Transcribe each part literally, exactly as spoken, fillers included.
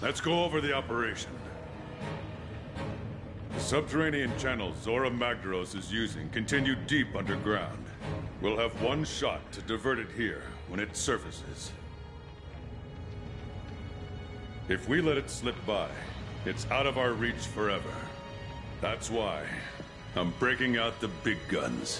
Let's go over the operation. The subterranean channels Zorah Magdaros is using continue deep underground. We'll have one shot to divert it here when it surfaces. If we let it slip by, it's out of our reach forever. That's why I'm breaking out the big guns.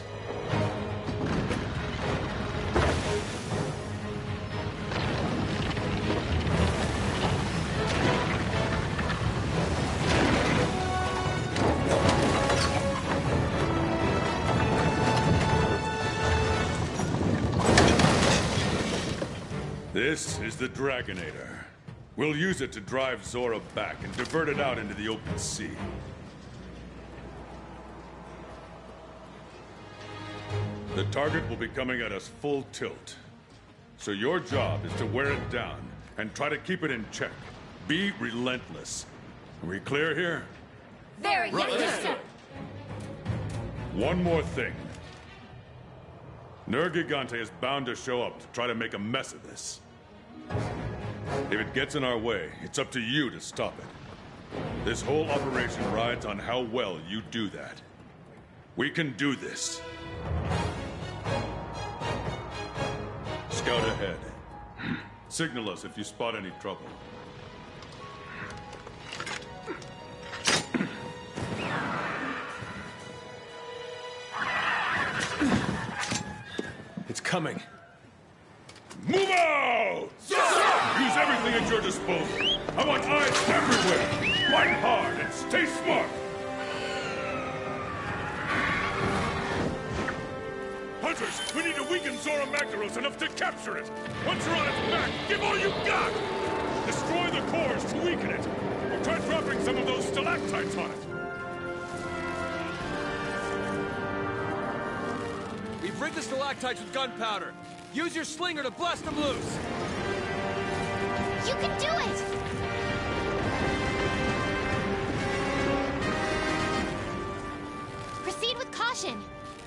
This is the Dragonator. We'll use it to drive Zorah back and divert it out into the open sea. The target will be coming at us full tilt. So your job is to wear it down and try to keep it in check. Be relentless. Are we clear here? Very right. yes, sir. One more thing. Nergigante is bound to show up to try to make a mess of this. If it gets in our way, it's up to you to stop it. This whole operation rides on how well you do that. We can do this. Scout ahead. Signal us if you spot any trouble. It's coming. Move out! Use everything at your disposal. I want eyes everywhere. Fight hard and stay smart. Hunters, we need to weaken Zorah Magdaros enough to capture it. Once you're on its back, give all you got. Destroy the cores to weaken it. Or try dropping some of those stalactites on it. We've rigged the stalactites with gunpowder. Use your slinger to blast them loose. You can do it! Proceed with caution.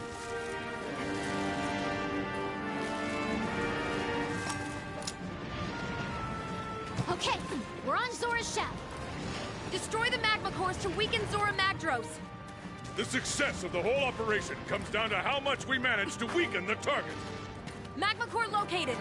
Okay, we're on Zorah's shaft. Destroy the magma cores to weaken Zorah Magdaros. The success of the whole operation comes down to how much we manage to weaken the target. Magma core located.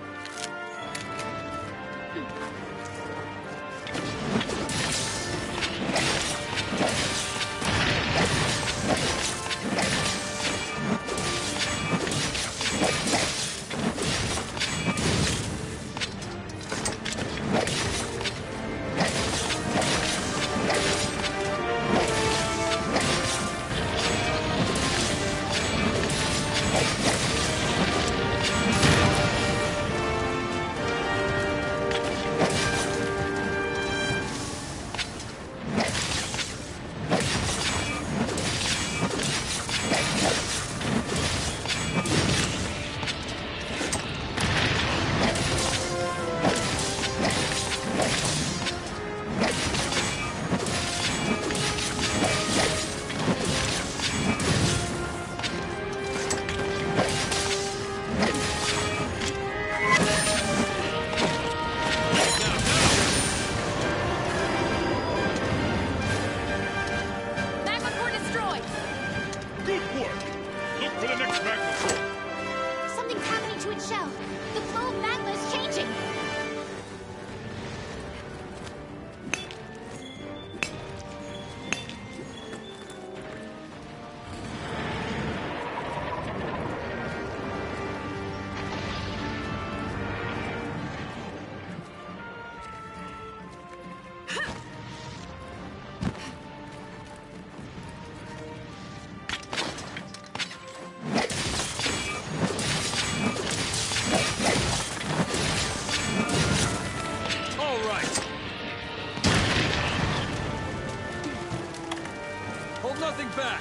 Nothing back.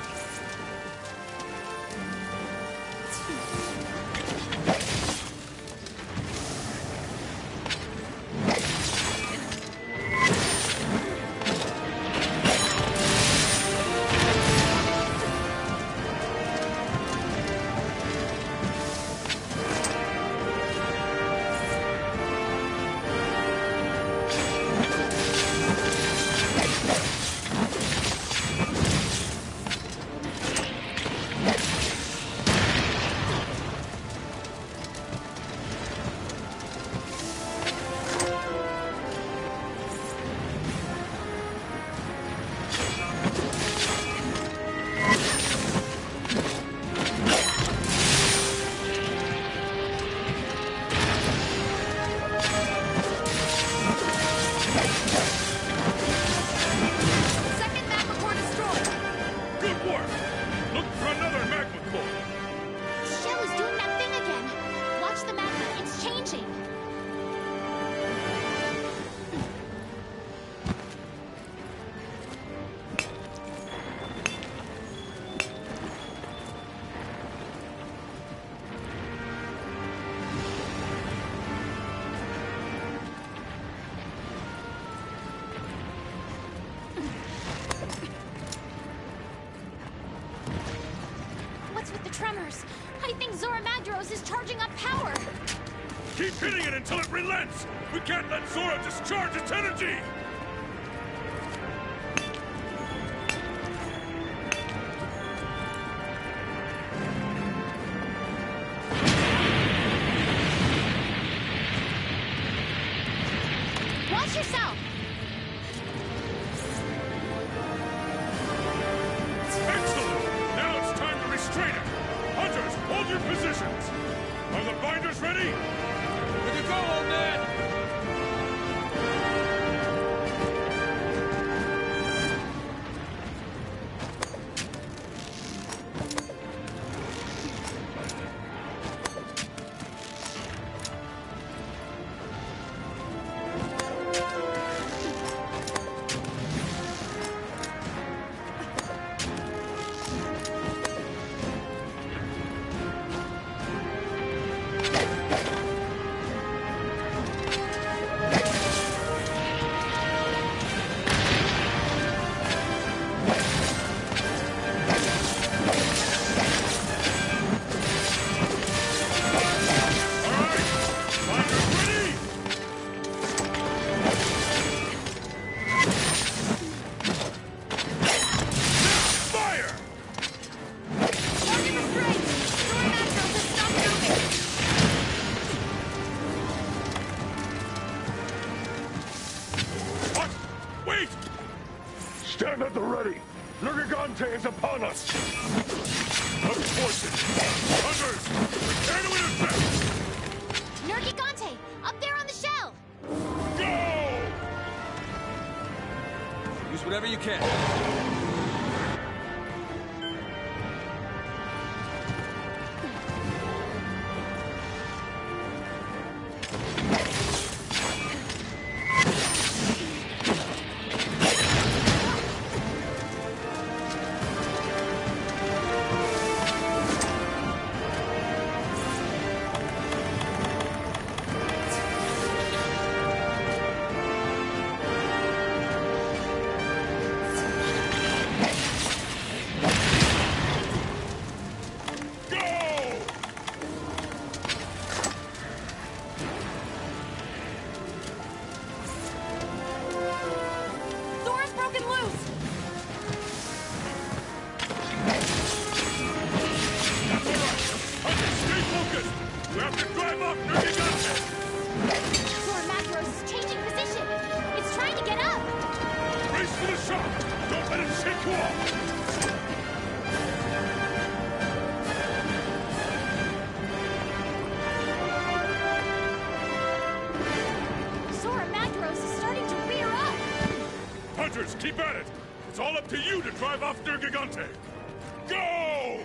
numbers. I think Zorah Magdaros is charging up power. Keep hitting it until it relents! We can't let Zorah discharge its energy! Watch yourself! Excellent! Now it's time to restrain it! Hunters, hold your positions! Are the binders ready? Good to go, old man! Stand at the ready! Nergigante is upon us! Up forces! Hunters! Prepare to intercept! Nergigante! Up there on the shell! Go! Use whatever you can. We have to drive off Nergigante! Zorah Magdaros is changing position. It's trying to get up. Race to the shop! Don't let it shake you off! Zorah Magdaros is starting to rear up. Hunters, keep at it! It's all up to you to drive off Nergigante! Go!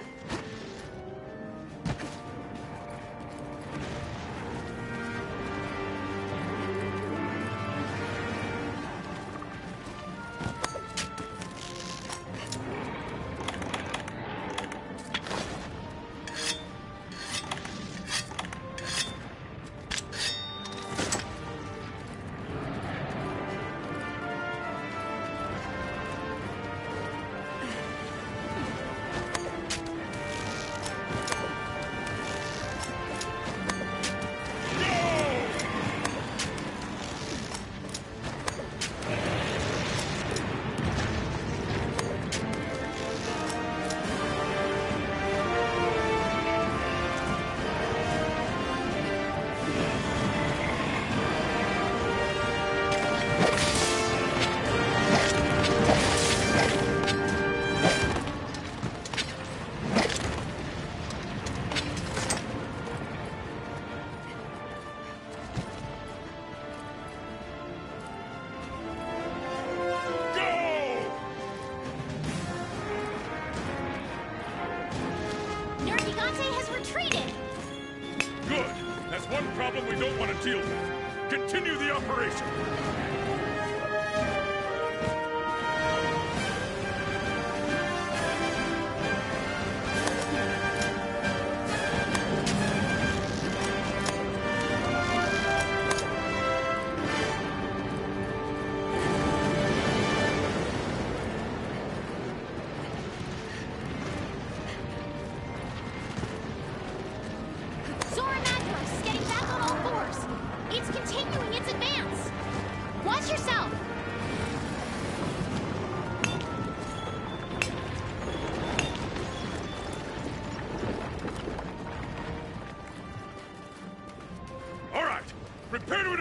Nergigante has retreated. Good. That's one problem we don't want to deal with. Continue the operation.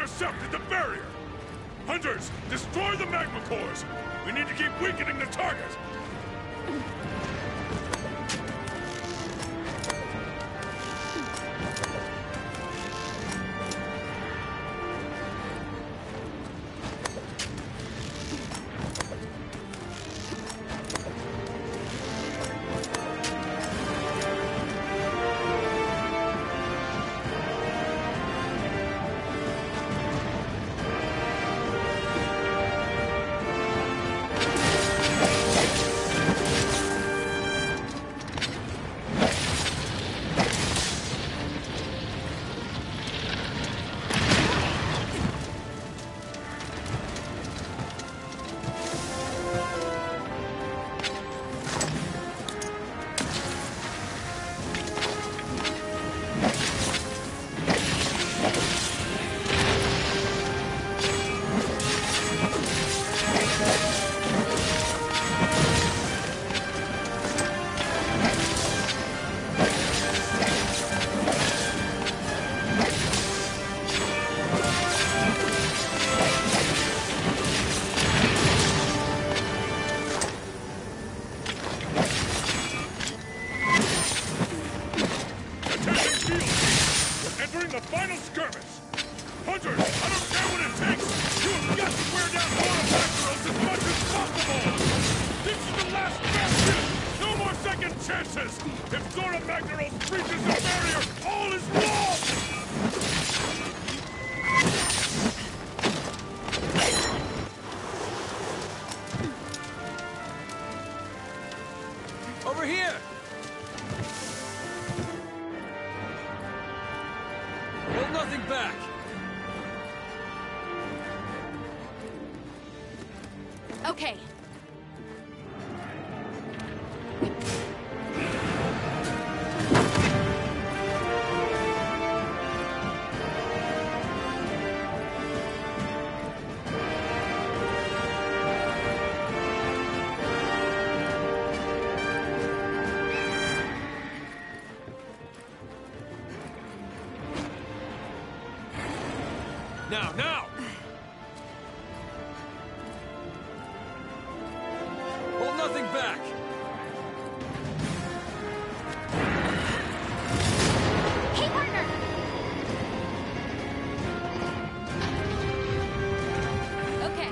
intercepted the barrier! Hunters, destroy the magma cores! We need to keep weakening the target! Chances! If Zorah Magdaros breaches the barrier, all is lost! Over here! Hold nothing back! Okay. Now, now! Hold nothing back! Hey, partner! Okay.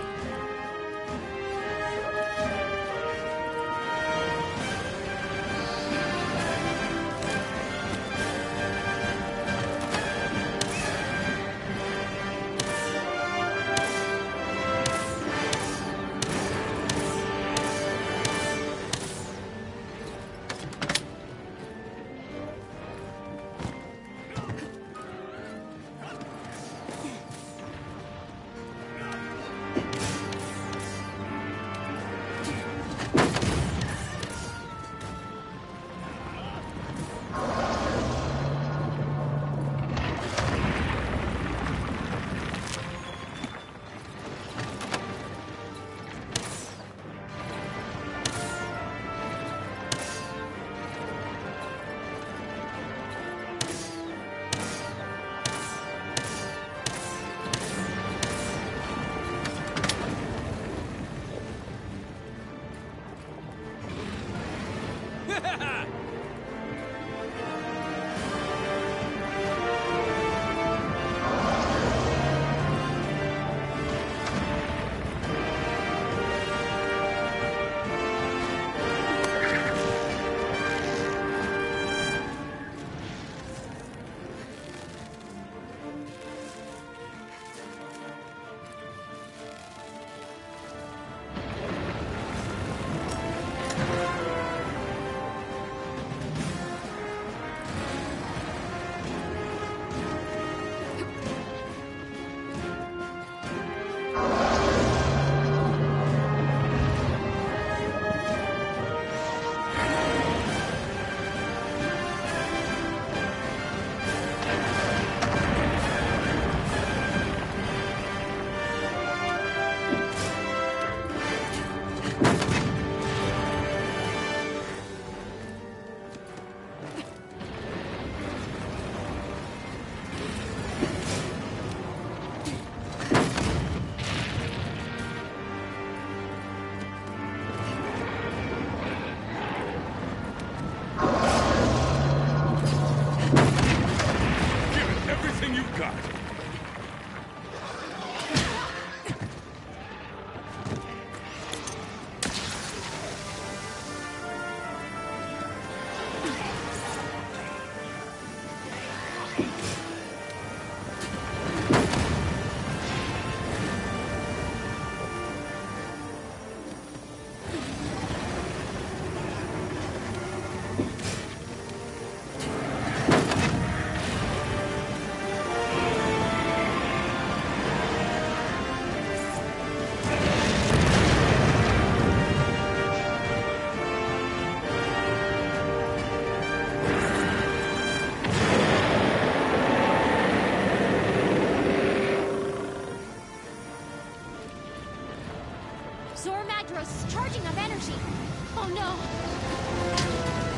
Zorah Magdaros is charging up energy. Oh no.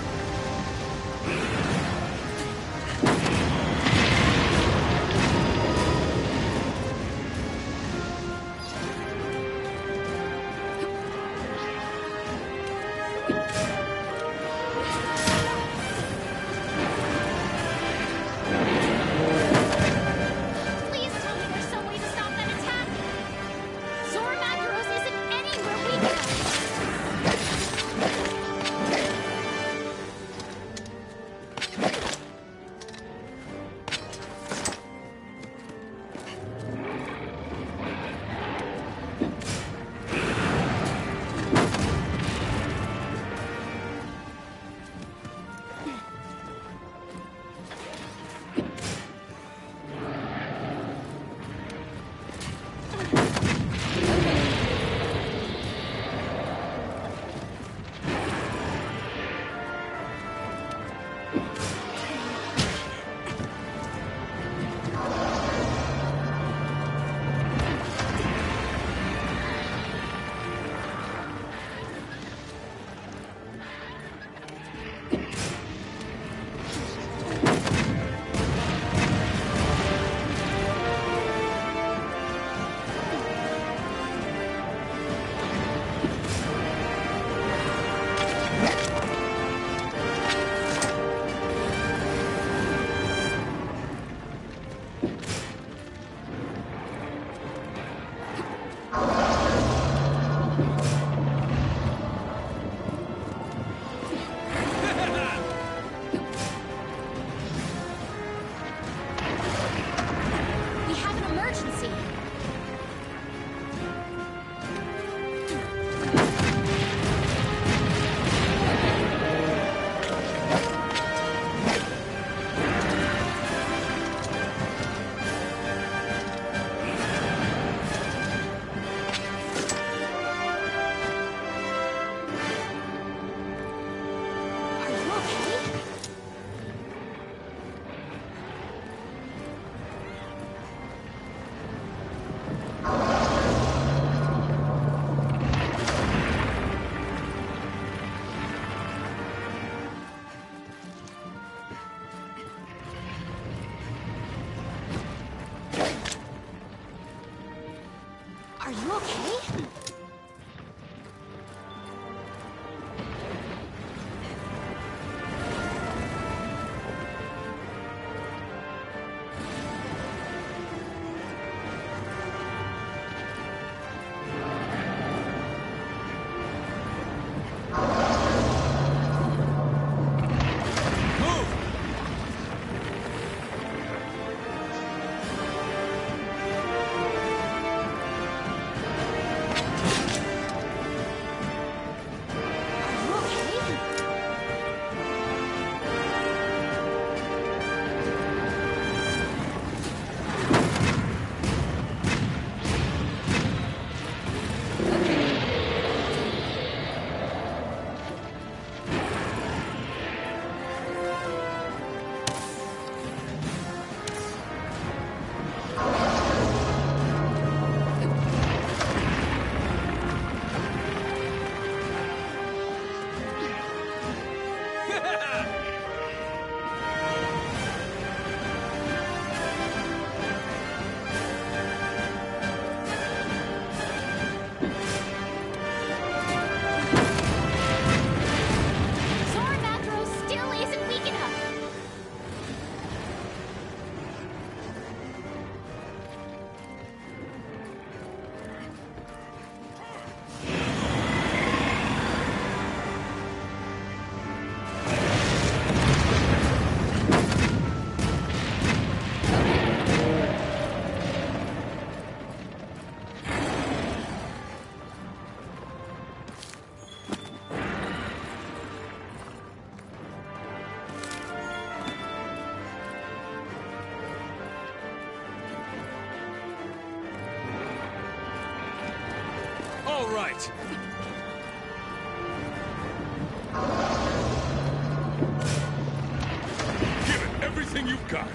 Please tell me there's some way to stop that attack. Zorah Magdaros isn't anywhere weak enough. all right. Give it everything you've got.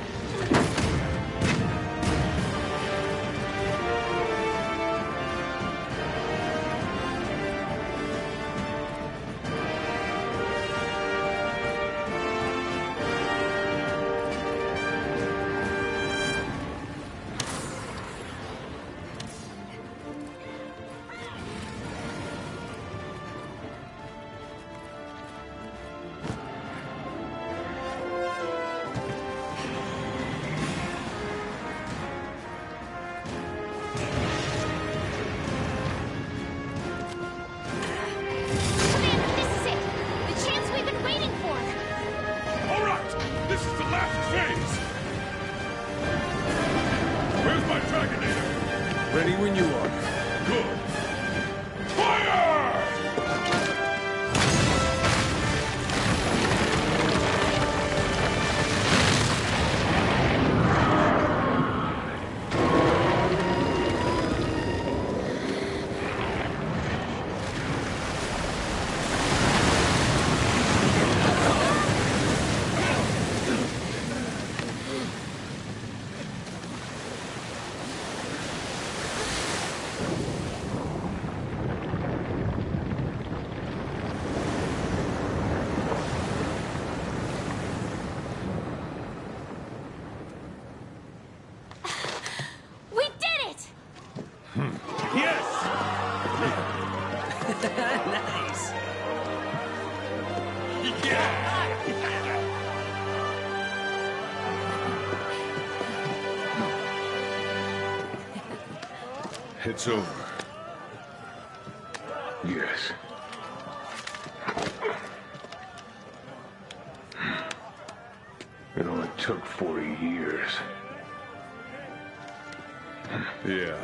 Ready when you are. Good. Fire! Nice. It's over. Yes. It only took forty years. Yeah.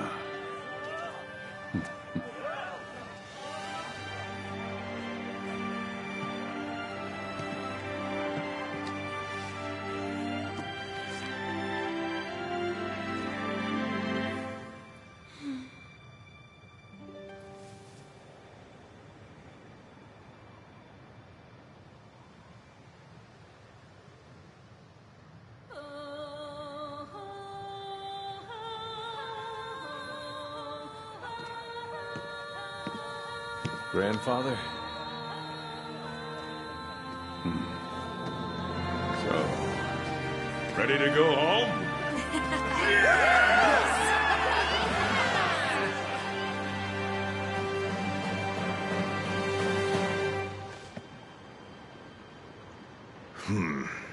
Grandfather? Hmm. So, ready to go home? Hmm.